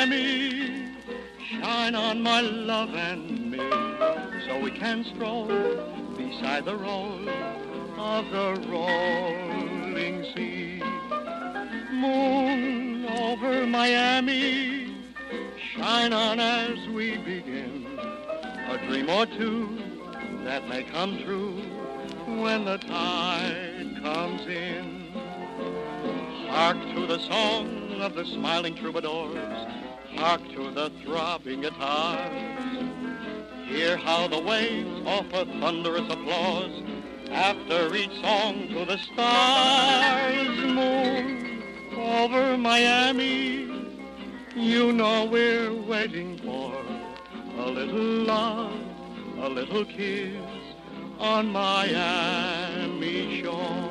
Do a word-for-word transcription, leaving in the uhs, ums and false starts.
Miami, shine on my love and me, so we can stroll beside the road of the rolling sea. Moon over Miami, shine on as we begin a dream or two that may come true when the tide comes in. Hark to the song of the smiling troubadours, hark to the throbbing guitars. Hear how the waves offer thunderous applause after each song to the stars. Moon over Miami, you know we're waiting for a little love, a little kiss on Miami shore.